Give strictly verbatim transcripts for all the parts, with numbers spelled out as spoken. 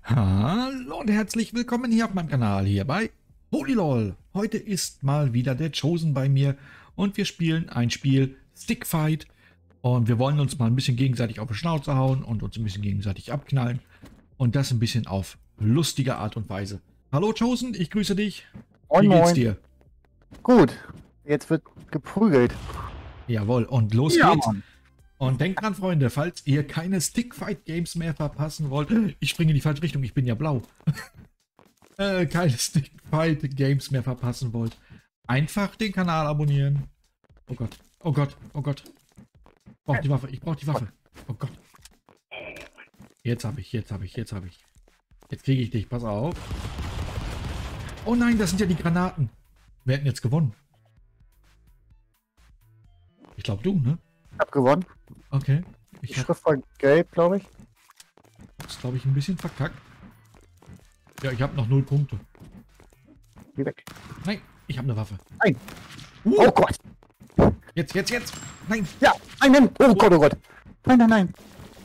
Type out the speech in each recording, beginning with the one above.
Hallo und herzlich willkommen hier auf meinem Kanal, hier bei Holilol. Heute ist mal wieder der Chosen bei mir und wir spielen ein Spiel Stickfight. Und wir wollen uns mal ein bisschen gegenseitig auf die Schnauze hauen und uns ein bisschen gegenseitig abknallen. Und das ein bisschen auf lustige Art und Weise. Hallo Chosen, ich grüße dich. Moin, Wie geht's moin. dir? Gut, jetzt wird geprügelt. Jawohl, und los Ja, geht's. Mann. Und denkt dran, Freunde, falls ihr keine Stickfight-Games mehr verpassen wollt, ich springe in die falsche Richtung, ich bin ja blau, äh, keine Stickfight-Games mehr verpassen wollt, einfach den Kanal abonnieren. Oh Gott, oh Gott, oh Gott. Ich brauche die Waffe, ich brauche die Waffe. Oh Gott. Jetzt habe ich, jetzt habe ich, jetzt habe ich. Jetzt kriege ich dich, pass auf. Oh nein, das sind ja die Granaten. Wir hätten jetzt gewonnen. Ich glaube du, ne? Ich hab gewonnen. Okay. Die Ich habe Schrift war gelb, glaube ich. das, glaube ich, ein bisschen verkackt. Ja, ich habe noch null Punkte. Geh weg. Nein, ich habe eine Waffe. Nein. Uh, Oh Gott. jetzt, jetzt, jetzt. Nein. Ja, nein, nein. Oh Gott, oh Gott. Nein, nein, nein.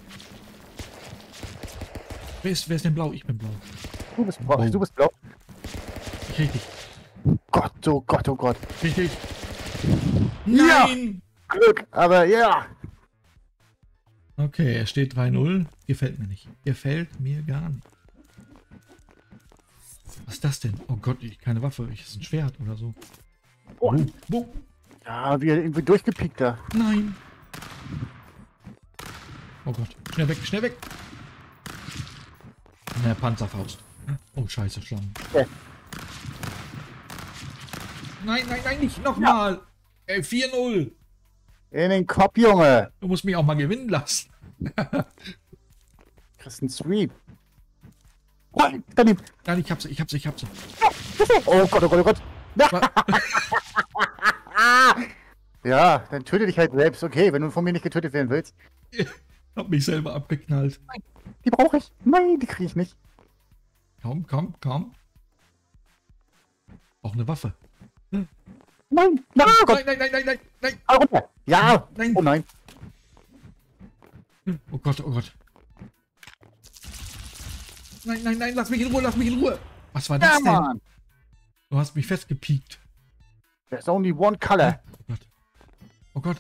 Wer ist, wer ist denn blau? Ich bin blau. Du bist blau. Oh. Du bist blau. Ich krieg dich. Gott, oh Gott, oh Gott. Richtig. Ja. Nein! Glück, aber ja. Okay, es steht drei null. Gefällt mir nicht. Gefällt mir gar nicht. Was ist das denn? Oh Gott, ich, keine Waffe. Ich ist ein Schwert oder so. Oh. Oh, oh, Ja, wie irgendwie durchgepiekt da. nein. Oh Gott. Schnell weg, schnell weg. Eine Panzerfaust. Oh, scheiße, Schlangen. Ja. Nein, nein, nein, nicht nochmal. Ey, vier null. In den Kopf, Junge. Du musst mich auch mal gewinnen lassen. Kriegst einen Sweep. Nein, daneben. Nein, ich hab's, ich hab's, ich hab's. Oh Gott, oh Gott, oh Gott. Was? Ja, dann töte dich halt selbst. Okay, wenn du von mir nicht getötet werden willst. Ich hab mich selber abgeknallt. Die brauche ich. Nein, die kriege ich nicht. Komm, komm, komm. Auch eine Waffe. Nein, nein, oh Gott. Nein, nein, nein, nein, nein, nein. Ah, runter. Ja. Nein. Oh nein. Oh Gott, oh Gott. Nein, nein, nein, lass mich in Ruhe, lass mich in Ruhe. Was war das Ja, denn? Mann. Du hast mich festgepiekt. There's only one color. Oh Gott. Oh Gott.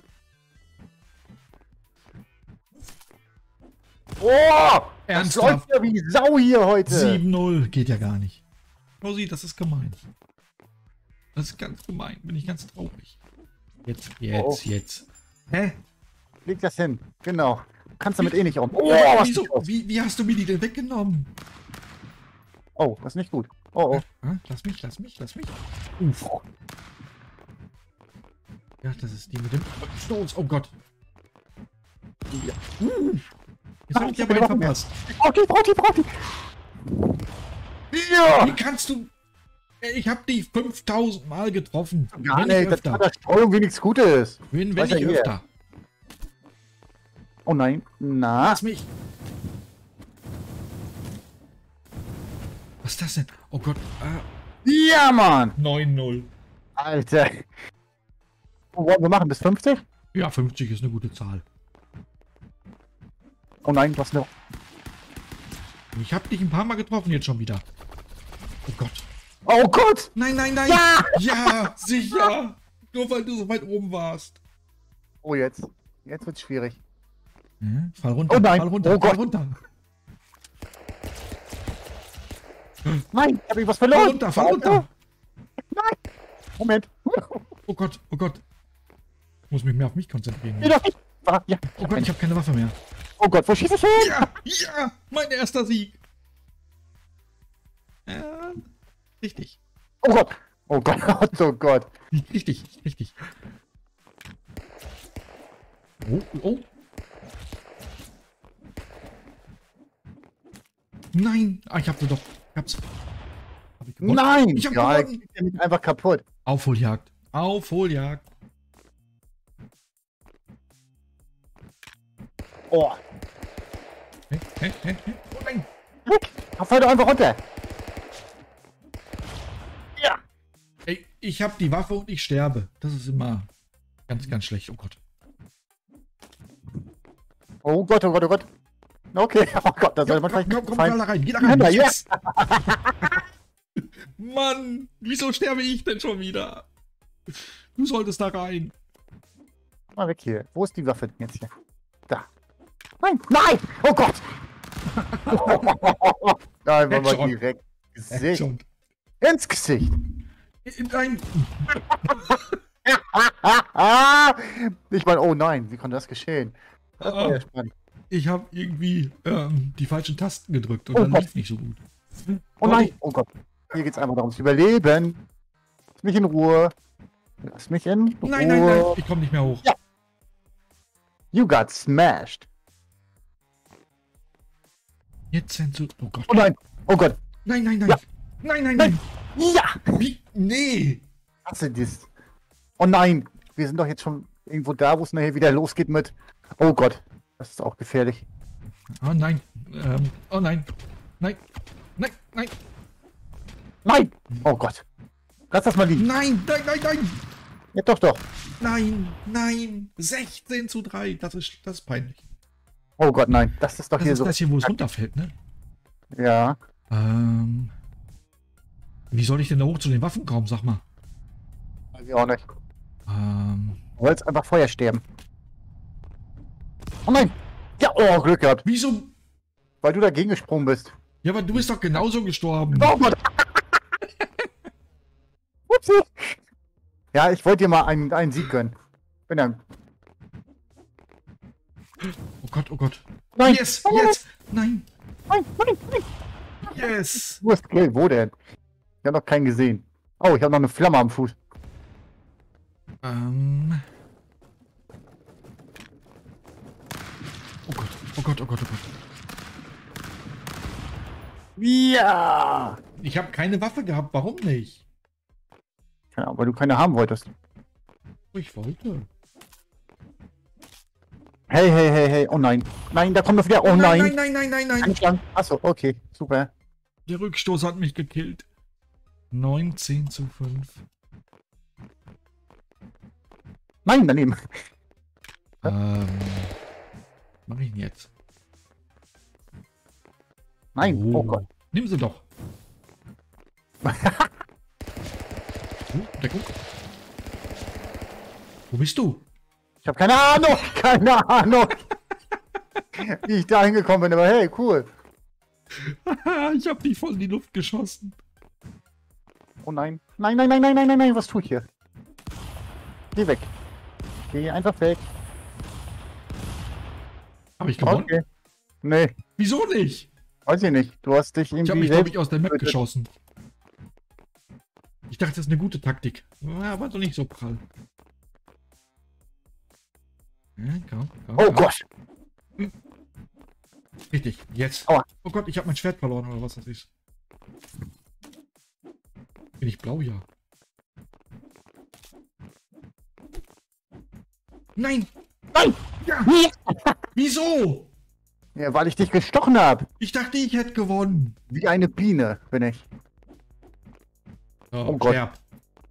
Oh, das Ernsthaft? läuft ja wie Sau hier heute. sieben null. Geht ja gar nicht. Rosi, das ist gemein. Das ist ganz gemein. Bin ich ganz traurig. Jetzt, jetzt, Oh. jetzt. Hä? Leg das hin. Genau. Kannst damit eh nicht um. Oh, Oh, was wieso? ist los? Wie, wie hast du mir die denn weggenommen? Oh, das ist nicht gut. Oh, oh. Ah, lass mich, lass mich, lass mich. Uff. Ja, das ist die mit dem Stoß. Oh Gott. Ja. Uh. Jetzt Nein, hab ich ich aber hab einen keine Waffe verpasst. Oh, die, oh, die, oh, die. Ja. Wie kannst du... Ich hab die fünftausend Mal getroffen. Gar Wenn nicht nicht, das öfter. hat der Streuung wie nichts Gutes. Wenn, wenn Weiß ja nicht jeder. öfter. Oh nein. Na. Lass mich. Was ist das denn? Oh Gott. Ah, Ja, Mann. neun null. Alter. Wo wollen wir machen? Bis fünfzig? Ja, fünfzig ist eine gute Zahl. Oh nein, was noch? Ich hab dich ein paar Mal getroffen jetzt schon wieder. Oh Gott. Oh Gott. Nein, nein, nein. Ja. Ja, sicher. Nur weil du so weit oben warst. Oh, jetzt. Jetzt wird's schwierig. Hm? Fall runter, Oh nein. fall runter, Oh fall Gott. runter. Nein, hab ich was Fall verloren? runter, fall runter. Nein. Moment. Oh Gott, oh Gott. Ich muss mich mehr auf mich konzentrieren. Nee, doch nicht. Ah, ja. Oh Gott, ich habe keine Waffe mehr. Oh Gott, wo schießt ich hin? Ja, ja, mein erster Sieg. Ja, richtig. Oh Gott. Oh Gott, oh Gott. Richtig, richtig. Oh, oh. Nein. Ah, ich hab sie doch. Ich hab's. Hab ich gewonnen? Nein. Ich hab ja, gewonnen. kriegt er mich einfach kaputt. Aufholjagd. Aufholjagd. Oh. Hä, hä, hä, hä? Oh nein. Weg. Fall doch einfach runter. Ja. Ey, ich hab die Waffe und ich sterbe. Das ist immer ganz, ganz schlecht. Oh Gott. Oh Gott, oh Gott, oh Gott. Okay, oh Gott, da soll Komm, man komm, vielleicht komm, komm, fallen. da rein, geh da rein. Ja, Yes. Mann, wieso sterbe ich denn schon wieder? Du solltest da rein. Mal weg hier. Wo ist die Waffe denn jetzt hier? Da. Nein, nein! Oh Gott! Nein, war mal Headshot. direkt Gesicht. Headshot. Ins Gesicht. Nein. Ich meine, oh nein, wie konnte das geschehen? Das war Ah. ja spannend. Ich habe irgendwie ähm, die falschen Tasten gedrückt und Oh dann Gott. lief nicht so gut. Oh nein, oh Gott. Hier geht's einfach darum zu überleben. Lass mich in Ruhe. Lass mich in Ruhe. Nein, nein, nein, ich komme nicht mehr hoch. Ja. You got smashed. Jetzt sind so. Oh Gott. Oh nein, oh Gott. Nein, nein, nein. Ja. Nein, nein, nein. Ja! Wie? Nee. Hast du das? Oh nein, wir sind doch jetzt schon irgendwo da, wo es nachher wieder losgeht mit... Oh Gott, das ist auch gefährlich. Oh nein. Ähm, oh nein. Nein. Nein, nein. Nein! Oh Gott. Lass das mal liegen. Nein, nein, nein, nein. Ja, doch, doch. Nein, nein. sechzehn zu drei. Das ist, das ist peinlich. Oh Gott, nein. Das ist doch Das hier ist so... das hier, wo es runterfällt, ne? Ja. Ähm. Wie soll ich denn da hoch zu den Waffen kommen, sag mal? Weiß ich auch nicht. Ähm. Du wolltest einfach Feuer sterben. Oh nein! Ja, oh, Glück gehabt. Wieso? Weil du dagegen gesprungen bist. Ja, aber du bist doch genauso gestorben. Oh Gott! Upsi! Ja, ich wollte dir mal einen, einen Sieg gönnen. Bin dann. Oh Gott, oh Gott. Nein! Yes, Nein, yes. Nein. Nein, nein, nein! Yes. Wo ist Kill? Wo denn? Ich habe noch keinen gesehen. Oh, ich habe noch eine Flamme am Fuß. Ähm. Oh Gott, oh Gott, oh Gott, oh Gott. Ja! Ich habe keine Waffe gehabt, warum nicht? Keine Ahnung, weil du keine haben wolltest. Ich wollte. Hey, hey, hey, hey. Oh nein. Nein, da kommt doch wieder. Oh nein. Nein, nein, nein, nein, nein. Einschlag. Achso, okay. Super. Der Rückstoß hat mich gekillt. neunzehn zu fünf. Nein, daneben. Ähm. Was mach ich denn jetzt? Nein. Oh, Gott. Nimm sie doch. uh, Deckung. Wo bist du? Ich habe keine Ahnung. Keine Ahnung. Wie ich da hingekommen bin. Aber hey, cool. Ich habe dich voll in die Luft geschossen. Oh nein. Nein, nein, nein, nein, nein, nein, nein. Was tue ich hier? Geh weg. Geh einfach weg. Habe ich gewonnen? Okay. Nee, Wieso nicht? weiß ich nicht. Du hast dich irgendwie Ich habe mich, glaube selbst ich, aus der Map getötet. geschossen. Ich dachte, das ist eine gute Taktik. Ja, aber doch nicht so prall. Ja, komm, komm, Oh komm. Gott. Richtig, jetzt. Aua. Oh Gott, ich habe mein Schwert verloren, oder was das ist. Bin ich blau, ja. Nein! Nein! Ja! Ja. Wieso? Ja, weil ich dich gestochen habe. Ich dachte, ich hätte gewonnen. Wie eine Biene bin ich. Oh, Oh Gott. Sterb.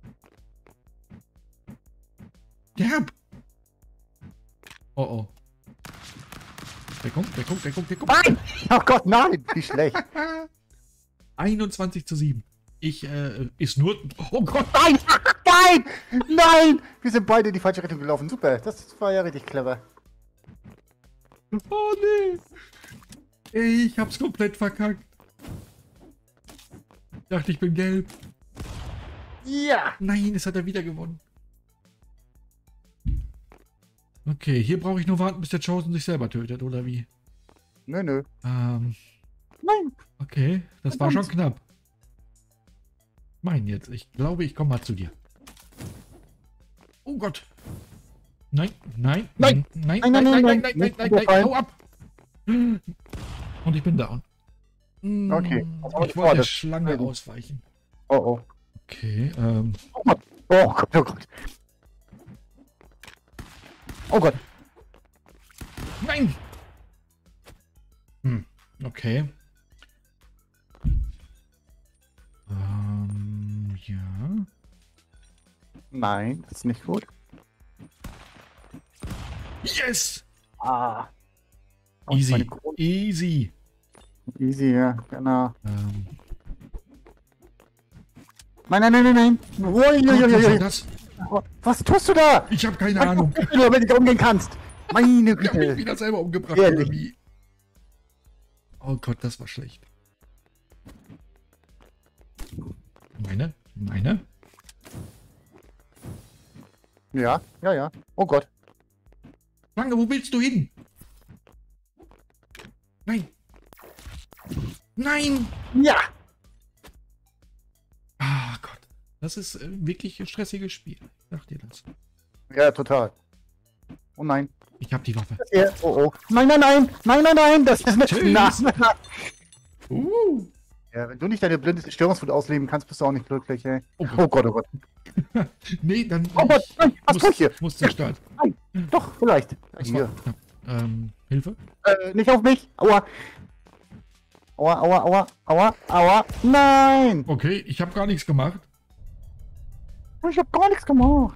Sterb! Oh oh. Deckung, Deckung, Deckung, Deckung. Nein! Oh Gott, nein! Wie schlecht. einundzwanzig zu sieben. Ich, äh, ist nur... Oh Gott! Nein! Nein! Nein! Wir sind beide in die falsche Richtung gelaufen. Super. Das war ja richtig clever. Oh nee! Ey, ich hab's komplett verkackt. Ich dachte, ich bin gelb. Ja! Nein, es hat er wieder gewonnen. Okay, hier brauche ich nur warten, bis der Chosen sich selber tötet, oder wie? Nö, nö. Ähm, Nein! okay, das war schon knapp. Mein jetzt, ich glaube, ich komme mal zu dir. Oh Gott. Nein, nein, Nein. nein, Nein, nein, nein, nein, nein, nein, nein, nein, nein, nicht nein, nein, überfallen. hau ab. Und ich bin down. Hm, Okay, was haben wir ich vor? wollte der Das- Schlange ausweichen. Oh, oh. Okay, ähm, Oh Gott. Oh Gott, oh Gott. Oh Gott. nein! Hm, okay. Ähm, ja. Nein, das ist nicht gut. Yes! Ah. Oh, Easy. meine Krone. Easy. Easy, ja, genau. Ähm, Nein, nein, nein, nein, nein. Ui, Gott, ui, ui, was ui. war das? Was tust du da? Ich habe keine Mann, Ahnung. guck nur, wenn du umgehen kannst. Meine Ich habe mich Güte. wieder selber umgebracht. Ehrlich? Oder wie? Oh Gott, das war schlecht. Meine? Meine? Ja, ja, ja. Oh Gott. Lange, wo willst du hin? Nein. Nein. Ja. Ah Gott. Das ist äh, wirklich ein stressiges Spiel. Ich sag dir das. Ja, total. Oh nein. Ich habe die Waffe. Das hier. Oh, oh. Nein, nein, nein. Nein, nein, nein. Das ist nicht. Tschüss. Na, na. Uh. Ja, wenn du nicht deine blinde Störungswut ausleben kannst, bist du auch nicht glücklich, ey. Oh Oh Gott, oh Gott. Nee, dann. Oh Gott, nein, was muss, tue ich hier? muss zerstören. Nein, doch, vielleicht. Das Hier. war knapp. Ähm, Hilfe? Äh, nicht auf mich. Aua. Aua, aua, aua, aua, aua. Nein. Okay, ich habe gar nichts gemacht. Ich hab gar nichts gemacht.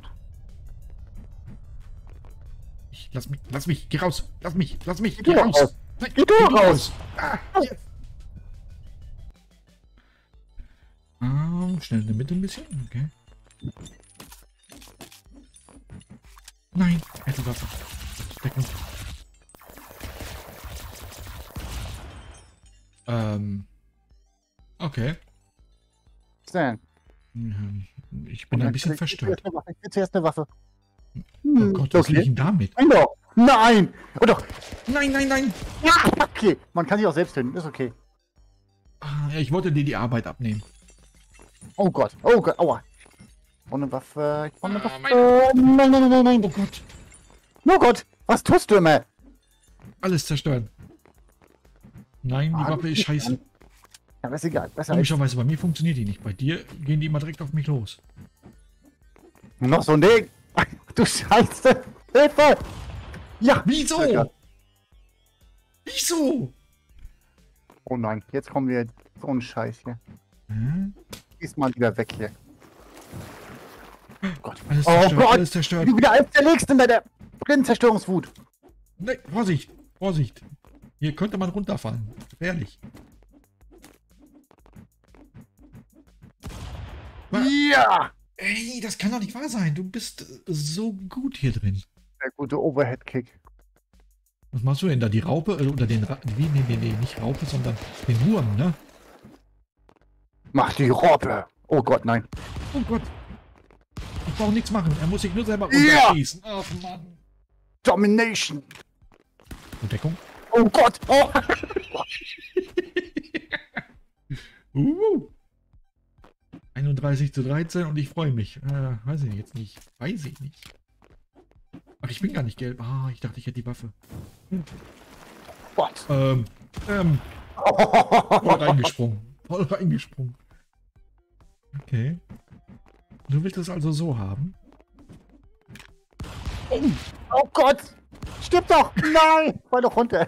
Ich, lass mich, lass mich, geh raus. Lass mich, lass mich, Geh geh du raus. raus. Nein, Geh du raus. Ah, hier. Ah, schnell in der Mitte ein bisschen. Okay. Nein, er hat die Waffe. Deckung. Ähm. Okay. Was denn? Ähm, Ich bin ein bisschen verstört. Ich will zuerst eine Waffe. Oh Hm, Gott, was will ich denn damit? Nein, doch. Nein. Oh doch. Nein, nein, nein. Ja, okay. Man kann sich auch selbst töten. Ist okay. Ah, ja, ich wollte dir die Arbeit abnehmen. Oh Gott. Oh Gott. Aua. Ich brauche eine Waffe. Ich brauche eine Ah, Waffe. mein- Nein, nein, nein, nein, nein. Oh Gott. Oh Gott. Was tust du immer? Alles zerstören. Nein, die Ah, Waffe ist scheiße. Ja, aber ist egal. Besser als Komischerweise, bei mir funktioniert die nicht. Bei dir gehen die immer direkt auf mich los. noch so ein Ding. Du Scheiße. Hilfe. Ja. Wieso? Circa. Wieso? Oh nein. Jetzt kommen wir so einen Scheiß hier. Hm? Diesmal wieder weg hier. Gott. Alles Oh zerstört, Gott. alles zerstört. Du wieder als der Nächste in der Blindenzerstörungswut. Nein, Vorsicht, Vorsicht. Hier könnte man runterfallen. Gefährlich. Ja. Ey, das kann doch nicht wahr sein. Du bist äh, so gut hier drin. Der gute Overhead-Kick. Was machst du denn da? Die Raupe? Äh, oder den Ra wie? Nee, nee, nee, nicht Raupe, sondern den Wurm, ne? Mach die Robbe. Oh Gott, nein. Oh Gott. Ich brauche nichts machen. Er muss sich nur selber Ja. runterschießen. Ach, Mann. Domination. Deckung. Oh Gott. Oh. Uh. einunddreißig zu dreizehn und ich freue mich. Äh, weiß ich jetzt nicht. Weiß ich nicht. Ach, ich bin gar nicht gelb. Ah, ich dachte, ich hätte die Waffe. Gott. Ähm, ähm, voll reingesprungen. Voll reingesprungen. Okay. Du willst es also so haben? Oh Gott. Stirb doch. Nein. Fall doch runter.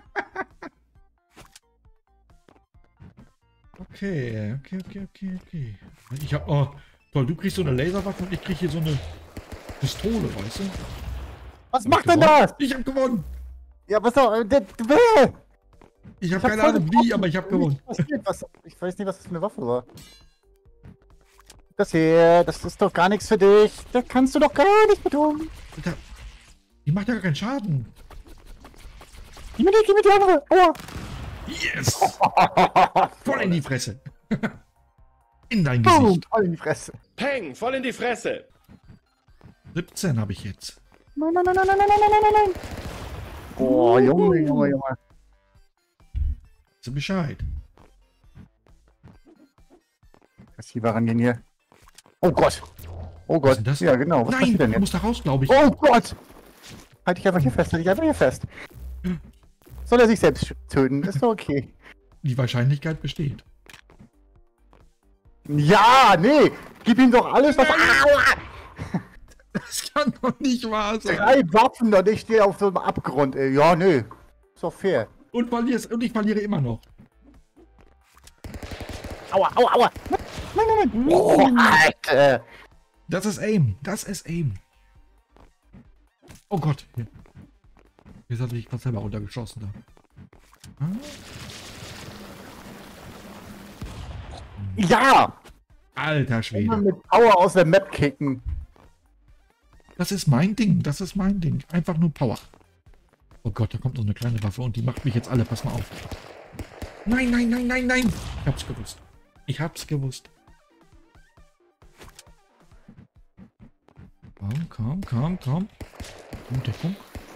Okay, okay, okay, okay, okay. Ich hab, oh, toll, du kriegst so eine Laserwaffe und ich krieg hier so eine Pistole, weißt du? Was Hab macht ich denn gewonnen? das? Ich hab gewonnen! Ja, was auch. Der, wer? Ich hab hab keine voll Ahnung wie, getroffen. aber ich hab gewonnen. Was passiert? Was, ich weiß nicht, was das für eine Waffe war. Das hier, das ist doch gar nichts für dich. Das kannst du doch gar nicht bekommen. Alter, die macht ja gar keinen Schaden. Gib mir die, gib mir die andere. Oh. Yes! Voll in die Fresse. In dein Boom, Gesicht. voll in die Fresse. Peng, voll in die Fresse. siebzehn habe ich jetzt. Nein, nein, nein, nein, nein, nein, nein, nein, nein. Oh, Junge, Junge, Junge. Weißt du Bescheid? Das hier war rangehen hier. Oh Gott. Oh Was Gott. ist denn das? Ja, genau. Was Nein, passiert denn du jetzt? musst da raus, glaube ich. Oh Gott. Halt dich einfach hier fest, halt dich einfach hier fest. Soll er sich selbst töten? Ist doch okay. Die Wahrscheinlichkeit besteht. Ja, nee. Gib ihm doch alles, was... Aua! Das kann doch nicht wahr sein. Drei Waffen und ich stehe auf so einem Abgrund, ey. Ja, nee. Ist doch fair. Und, verlierst, und ich verliere immer noch. Aua, aua, aua. Nein, nein, nein. Oh, Alter. Das ist Aim. Das ist Aim. Oh Gott. Hier. Jetzt hatte ich gerade selber runtergeschossen da. Hm? Ja! Alter Immer Schwede. mit Power aus der Map kicken. Das ist mein Ding. Das ist mein Ding. Einfach nur Power. Oh Gott, da kommt noch eine kleine Waffe und die macht mich jetzt alle. Pass mal auf. Nein, nein, nein, nein, nein. Ich hab's gewusst. Ich hab's gewusst. Komm, komm, komm, komm. Und Deckung.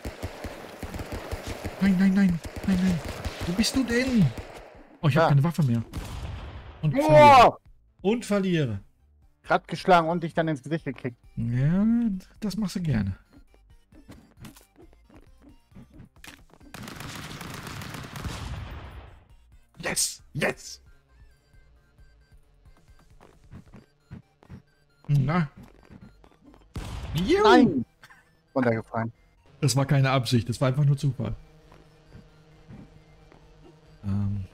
Nein, nein, nein, nein, nein. Wo bist du denn? Oh, ich Ja. habe keine Waffe mehr. Und verliere. Boah! Und verliere. Grad geschlagen und dich dann ins Gesicht gekickt. Ja, das machst du gerne. Yes! Yes! Na. Juhu. Nein! Runtergefallen. Das war keine Absicht, das war einfach nur Zufall. Ähm.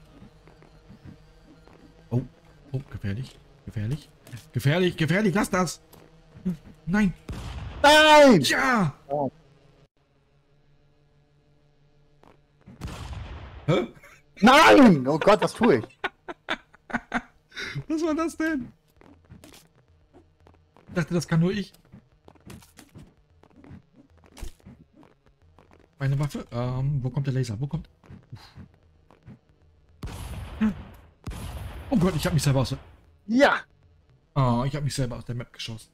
Oh, oh, gefährlich, gefährlich, gefährlich, gefährlich, lass das! Nein! Nein! Ja! Oh. Hä? Nein! Oh Gott, was tue ich? Was war das denn? Ich dachte, das kann nur ich. Meine Waffe? Ähm, wo kommt der Laser? Wo kommt... Uff. Oh Gott, ich habe mich selber aus der... Ja! Oh, ich habe mich selber aus der Map geschossen.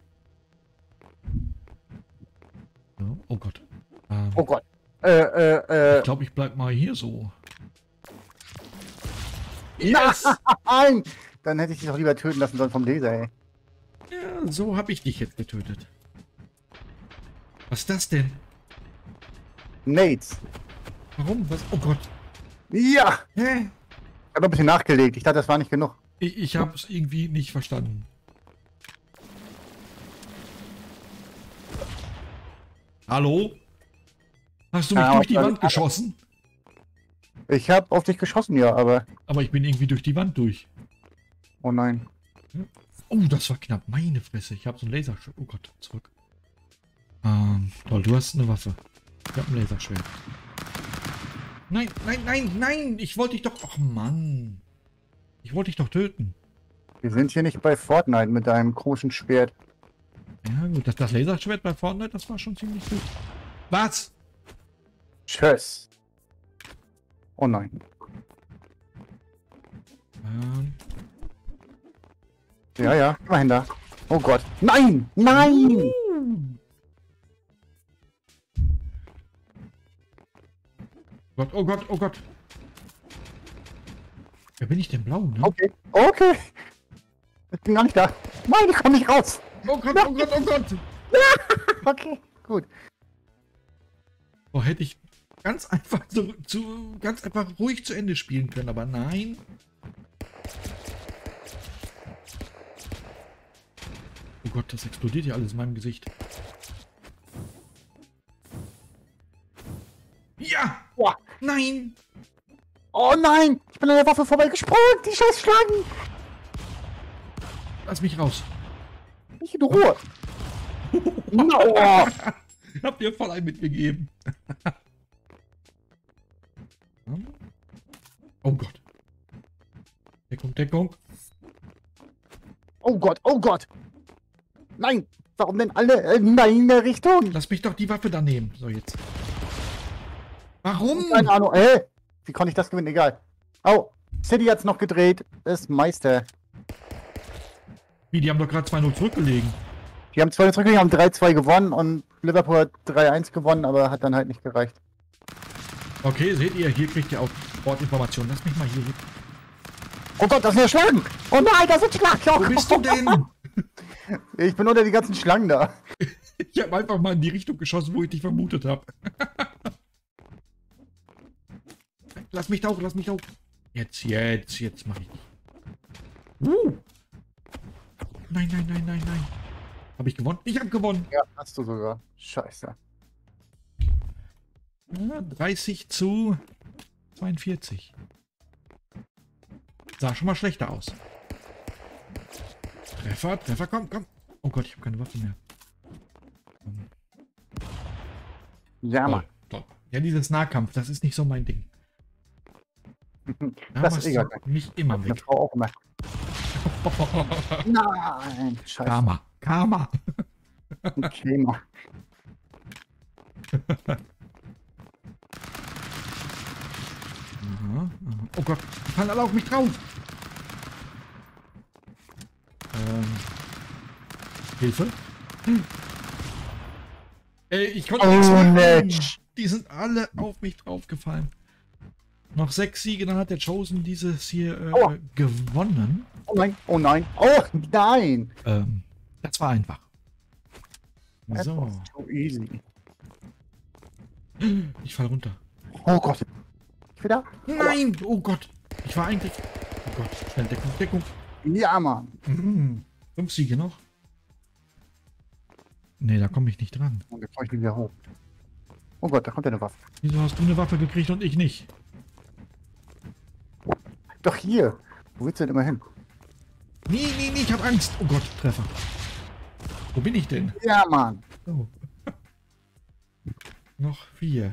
So, oh Gott. Ähm, Oh Gott. Äh, äh, äh. ich glaube, ich bleib mal hier so. Yes! Nein! Dann hätte ich dich doch lieber töten lassen sollen vom Laser, ey. Ja, so habe ich dich jetzt getötet. Was ist das denn? Nates. Warum? Was? Oh Gott. Ja! Hä? Ich habe ein bisschen nachgelegt. Ich dachte, das war nicht genug. Ich, ich habe es irgendwie nicht verstanden. Hallo? Hast du mich Ja, durch die aber- Wand geschossen? Ich habe auf dich geschossen, ja, aber... Aber ich bin irgendwie durch die Wand durch. Oh nein. Oh, das war knapp. Meine Fresse. Ich habe so ein Laserschwert. Oh Gott, zurück. Ähm, toll, du hast eine Waffe. Ich habe ein Laserschwert. Nein, nein, nein, nein. Ich wollte dich doch... Ach Mann. Ich wollte dich doch töten. Wir sind hier nicht bei Fortnite mit deinem komischen Schwert. Ja gut, das, das Laserschwert bei Fortnite, das war schon ziemlich gut. Was? Tschüss. Oh nein. Ähm, Ja, ja, immerhin da. Oh Gott. Nein! Nein! Gott, oh Gott, oh Gott. Wer bin ich denn blau, ne? Okay. Okay. Ich bin gar nicht da. Nein, ich komme nicht raus. Oh Gott, oh Gott, oh Gott. Okay, gut. Oh, hätte ich ganz einfach so, zu, ganz einfach ruhig zu Ende spielen können, aber nein. Oh Gott, das explodiert ja alles in meinem Gesicht. Ja! Boah. Nein! Oh nein! Ich bin an der Waffe vorbeigesprungen! Die scheiß Schlangen! Lass mich raus. Nicht in Ruhe! No. Habt ihr voll ein mitgegeben. Oh Gott. Deckung, Deckung. Oh Gott, oh Gott! Nein! Warum denn alle in meine Richtung? Lass mich doch die Waffe da nehmen. So, jetzt. Warum? Keine Ahnung. Hä? Wie konnte ich das gewinnen? Egal. Oh, City hat's noch gedreht. Ist Meister. Wie, die haben doch gerade zwei null zurückgelegen. Die haben zwei zurückgelegt, haben drei zwei gewonnen und Liverpool hat drei eins gewonnen, aber hat dann halt nicht gereicht. Okay, seht ihr, hier kriegt ihr auch Sportinformationen. Lass mich mal hier. Oh Gott, das sind ja Schlangen! Oh nein, das sind Schlangen! Wo bist du denn? Ich bin unter die ganzen Schlangen da. Ich habe einfach mal in die Richtung geschossen, wo ich dich vermutet habe. Lass mich tauchen, lass mich tauchen. Jetzt, jetzt, jetzt mache ich dich. Uh. Nein, nein, nein, nein, nein. Habe ich gewonnen? Ich habe gewonnen. Ja, hast du sogar. Scheiße. Ja, dreißig zu zweiundvierzig. Sah schon mal schlechter aus. Treffer, Treffer, komm, komm. Oh Gott, ich habe keine Waffe mehr. Ja, Mann. Toll, toll. Ja, dieses Nahkampf, das ist nicht so mein Ding. Da Das warst ist du egal. nicht immer Meine weg. Frau auch immer. Nein, scheiße. Karma, Karma. Okay, mal. Aha, aha. Oh Gott, die fallen alle auf mich drauf. Ähm, Hilfe. Hm. Ey, ich konnte Oh, nichts machen. nett. Die sind alle auf mich draufgefallen. Noch sechs Siege, dann hat der Chosen dieses hier äh, Aua. gewonnen. Oh nein, oh nein, oh nein. Ähm, das war einfach. Das So, war so easy. ich fall runter. Oh Gott. Ich wieder? Nein, oh Gott. Ich war eigentlich... Oh Gott, schnell Deckung, Deckung. Ja, Mann. Mhm. Fünf Siege noch. Nee, da komme ich nicht dran. Und jetzt komme ich wieder hoch. Oh Gott, da kommt ja eine Waffe. Wieso hast du eine Waffe gekriegt und ich nicht? Doch hier. Wo willst du denn immer hin? Nee, nee, nee, ich hab Angst. Oh Gott, Treffer. Wo bin ich denn? Ja, Mann. Oh. Noch vier.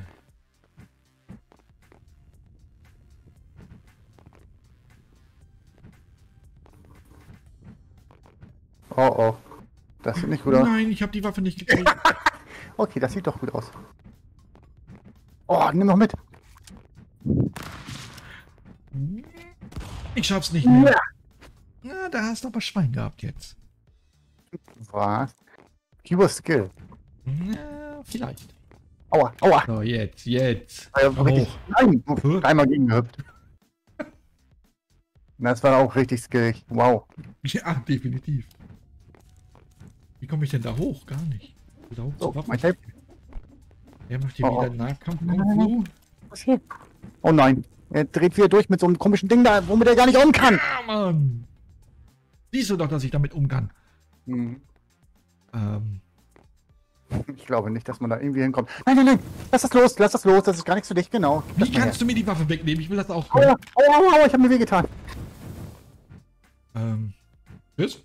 Oh oh. Das sieht nicht gut aus. Nein, ich habe die Waffe nicht gekriegt. Okay, das sieht doch gut aus. Oh, nimm noch mit. Ich schaff's nicht mehr. Na, da hast du aber Schwein gehabt jetzt. Was? Keyword Skill. Na, vielleicht. Aua, aua. So, jetzt, jetzt. Ja, Komm richtig. hoch. Nein, Hä? einmal gegengehüpft. Das war auch richtig skillig. Wow. Ja, definitiv. Wie komme ich denn da hoch? Gar nicht. Wieder hoch So, zur Waffe. mein Tape. Er macht hier Oh, wieder oh. Nahkampf. Kung Fu. Was hier? Oh nein. Er dreht wieder durch mit so einem komischen Ding da, womit er gar nicht um kann. Ja, Mann. Siehst du doch, dass ich damit um kann. Hm. Ähm, Ich glaube nicht, dass man da irgendwie hinkommt. Nein, nein, nein. Lass das los, lass das los. Das ist gar nichts für dich, genau. wie kannst du mir die Waffe wegnehmen? Ich will das auch. Aua, aua, aua, aua, ich habe mir wehgetan. Ähm, tschüss.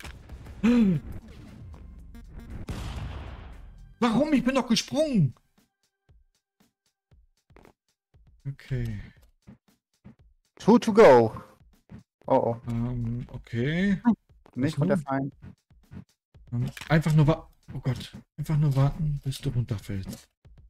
Warum? Ich bin doch gesprungen. Okay. Two to go. Oh, oh. Ähm, okay. Nicht nun? runterfallen. Ähm, Einfach nur warten. Oh Gott. Einfach nur warten, bis du runterfällst.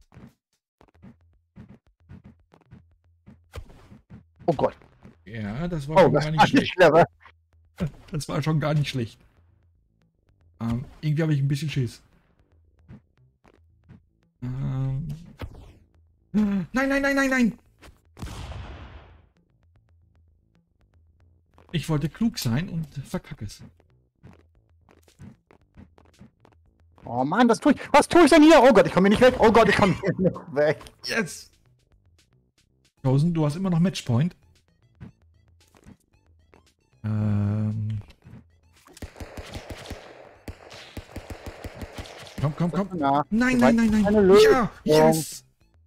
Oh Gott. Ja, das war Oh, schon das gar war nicht nicht schlecht. clever. Das war schon gar nicht schlecht. Ähm, irgendwie habe ich ein bisschen Schiss. Ähm. Nein, nein, nein, nein, nein! Ich wollte klug sein und verkacke es. Oh Mann, das tue ich. Was tue ich denn hier? Oh Gott, ich komme hier nicht weg. Oh Gott, ich komme hier nicht weg. Yes! Chosen, du hast immer noch Matchpoint. Ähm. Komm, komm, komm. Na, Nein, du nein, weißt nein, keine nein. Lösung. Ja, yes!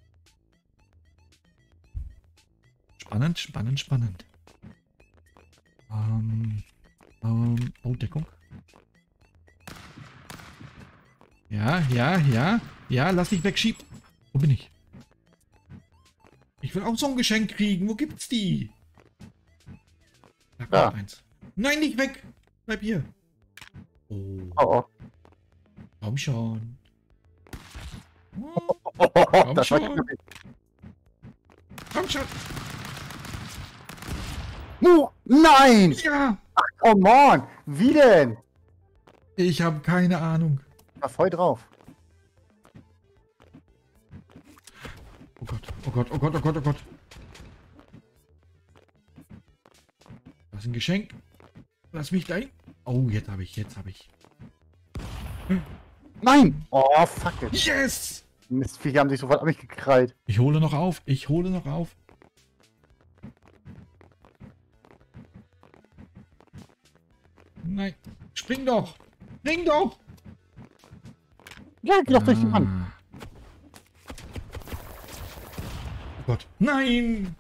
Spannend, spannend, spannend. Ähm, ähm, oh, Deckung. Ja, ja, ja. Ja, lass dich wegschieben. Wo bin ich? Ich will auch so ein Geschenk kriegen. Wo gibt's die? Da kommt Ja. eins. Nein, nicht weg. Bleib hier. Oh, Oh, oh. komm schon. Oh, Oh, oh, oh, Komm das war schon. knapp. komm schon. Oh, nein! Ja. Come on! Wie denn? Ich habe keine Ahnung. Ich war voll drauf. Oh Gott, oh Gott, oh Gott, oh Gott, oh Gott. Das ist ein Geschenk. Lass mich da hin. Oh, jetzt habe ich, jetzt habe ich. Nein! Oh, fuck it. Yes! Mistviecher haben sich sofort an mich gekrallt. Ich hole noch auf, ich hole noch auf. Nein, spring doch! Spring doch! Ja, geh doch durch die Wand. Ah. Oh Gott. Nein!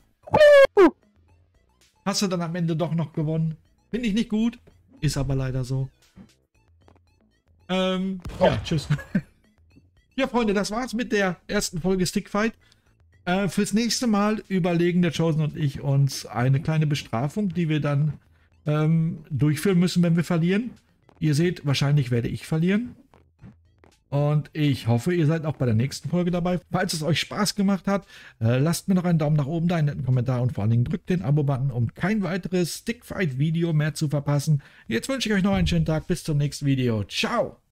Hast du dann am Ende doch noch gewonnen? Finde ich nicht gut. Ist aber leider so. Ähm, ja, tschüss. Ja, Freunde, das war's mit der ersten Folge Stickfight. Äh, fürs nächste Mal überlegen der Chosen und ich uns eine kleine Bestrafung, die wir dann ähm, durchführen müssen, wenn wir verlieren. Ihr seht, wahrscheinlich werde ich verlieren. Und ich hoffe, ihr seid auch bei der nächsten Folge dabei. Falls es euch Spaß gemacht hat, äh, lasst mir noch einen Daumen nach oben da, einen netten Kommentar und vor allen Dingen drückt den Abo-Button, um kein weiteres Stickfight-Video mehr zu verpassen. Jetzt wünsche ich euch noch einen schönen Tag. Bis zum nächsten Video. Ciao!